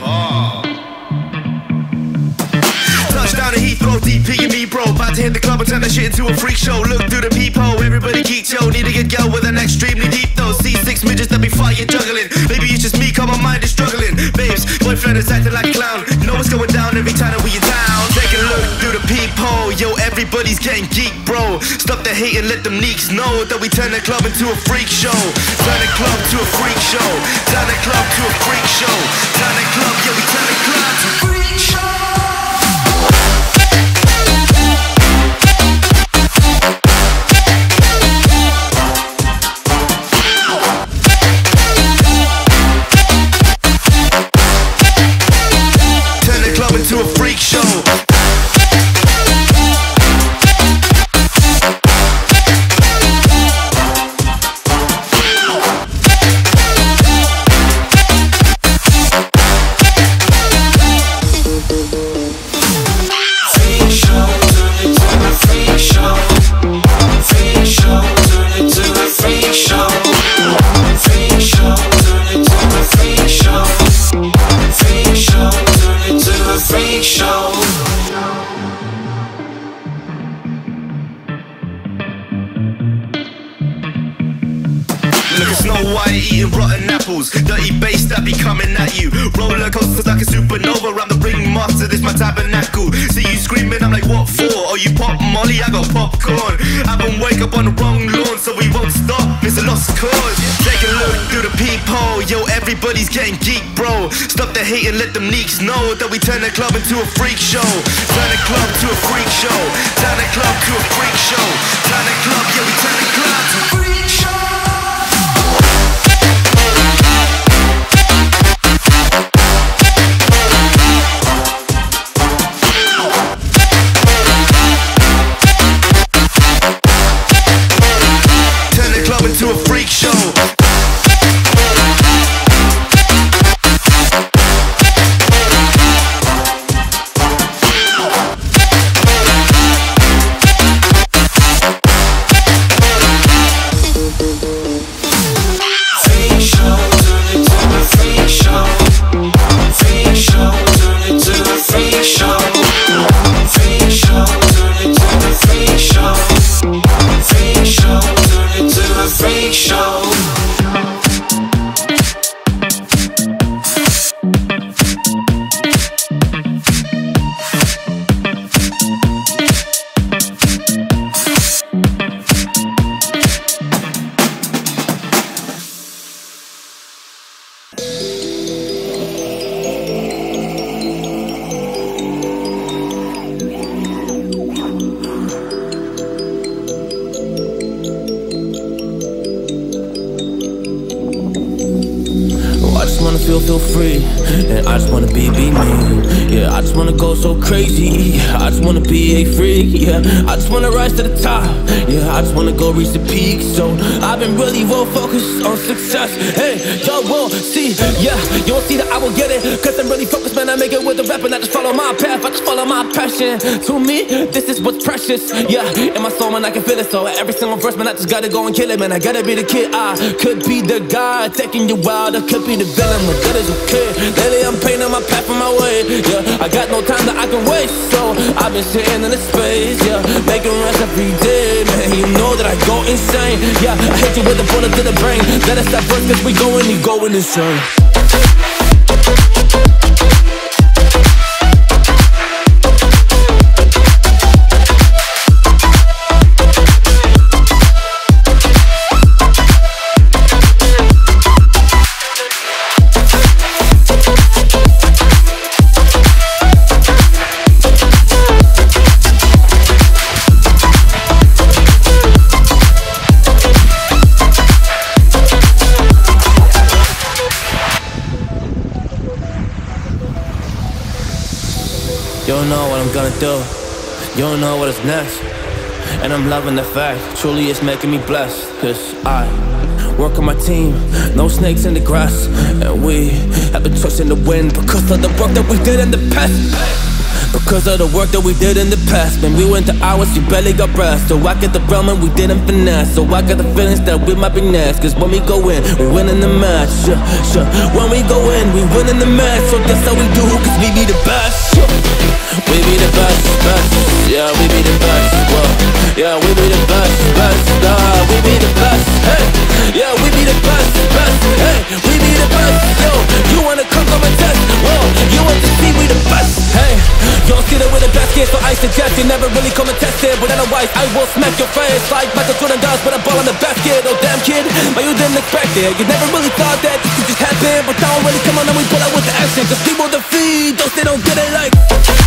Touchdown to Heathrow, DP and me, bro. About to hit the club and turn that shit into a freak show. Look through the peephole, everybody geek, yo. Need to get girl with an extremely deep though. C6 midgets that be fighting, juggling. Maybe it's just me, cause my mind is struggling. Babes, boyfriend is acting like a clown. You know what's going down every time that we in town. Take a look through the peephole, yo. Everybody's getting geek, bro. Stop the hate and let them neeks know that we turn the club into a freak show. Turn the club to a freak show. Turn the club to a freak show. Turn the club, yeah, we turn the club to a freak show. To a freak show. Look at Snow White eating rotten apples. Dirty bass that be coming at you. Roller coasters like a supernova. I'm the ringmaster, this my tabernacle. See you screaming, I'm like, what for? Oh, you pop Molly, I got popcorn. I been wake up on the wrong lawn, so we won't stop, it's a lost cause. Take a look through the peephole, yo, everybody's getting geek, bro. Stop the hate and let them neeks know that we turn the club into a freak show. Turn the club to a freak show. Turn the club to a freak show. Turn the club, yeah, we turn the club to a freak show. To a freak show. Feel free, and I just wanna be me. Yeah, I just wanna go so crazy. I just wanna be a freak. Yeah, I just wanna rise to the top. Yeah, I just wanna go reach the peak. So I've been really well focused on success. Hey, y'all will see. Yeah, you won't see that I will get it, cause I'm really focused, man. I make it with the rap and I just follow my path. I just follow my passion. To me, this is what's precious. Yeah, in my soul, man, I can feel it. So every single verse, man, I just gotta go and kill it, man. I gotta be the kid. I could be the guy taking you wild. I could be the villain. That is okay. Lately I'm painting my path on my way. Yeah, I got no time that I can waste. So I've been sitting in the space. Yeah, making rest every day. Man, you know that I go insane. Yeah, I hit you with a bullet to the brain. Let us stop first cause we going, you going insane. You don't know what I'm gonna do. You don't know what is next. And I'm loving the fact, truly it's making me blessed. Cause I work on my team, no snakes in the grass. And we have been trust in the wind because of the work that we did in the past. Because of the work that we did in the past. Man, we went to hours, you barely got breath. So I get the realm and we didn't finesse. So I got the feelings that we might be next. Cause when we go in, we win in the match. When we go in, we win in the match. So that's how we do, cause we be the best. We be the best, best. Yeah, we be the best. Whoa. Yeah, we be the best, best. We be the best. Hey, yeah, we be the best, best. Hey, we be the best. Yo, you wanna come and test? Whoa, you want to see we the best? Hey, you don't see that we're the best kids, so I suggest you never really come and test it. But otherwise, I will smack your face like Michael Jordan does with a ball in the basket. Oh damn kid, but you didn't expect it. You never really thought that this could just happen. But now really come on and we pull out with the action. Cause people defeat those they don't get it like.